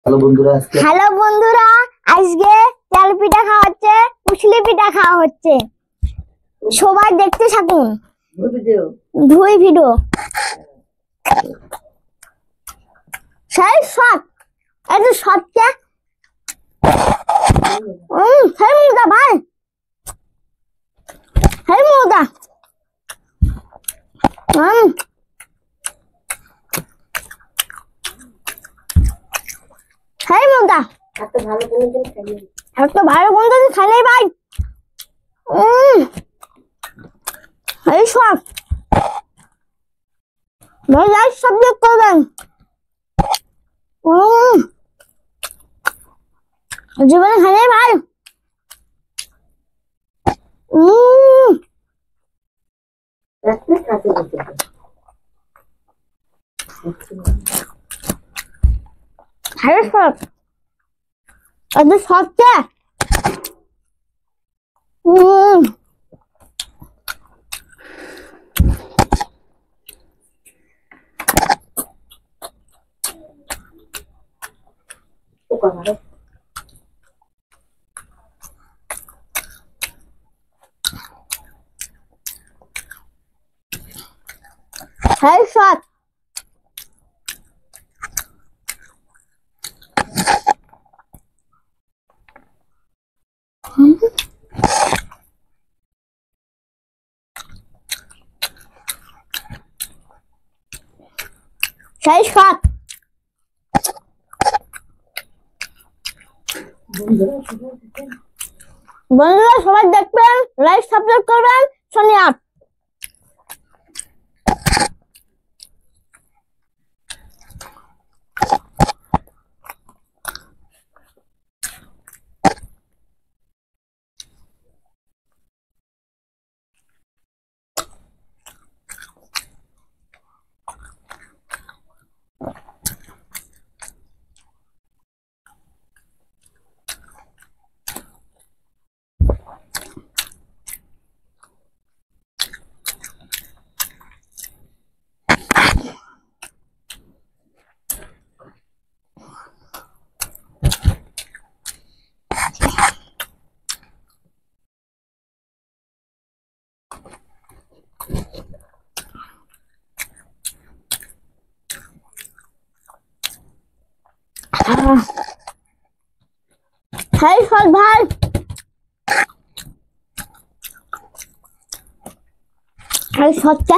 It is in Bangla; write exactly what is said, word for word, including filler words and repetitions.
হ্যালো বন্ধুরা, হ্যালো বন্ধুরা, আজকে তেল পিঠা খাওয়া হচ্ছে, পুষলি পিঠা খাওয়া হচ্ছে। সবাই দেখতে থাকুন। দুই ভিডিও সেই শট এত শটকে হুম সেই মুদা ভাই সেই মুদা হুম সেই মুদা এত ভালো কোনদিন খাইনি এত ভালো কোনদিন খাইনি ভাই। হুম এই শট ভাই লাইক সাবস্ক্রাইব করবেন। হুম জীবনে খাইনি ভাই। হুম রাত্রে কাছে বসে হ্যাঁ শট এত শটকে হুম হ্যাঁ শট সেই শট বন্ধুরা সবাই দেখবেন, লাইক সাবস্ক্রাইব করবেন। সোনিয়া সেই শট ভাই সেই শটটা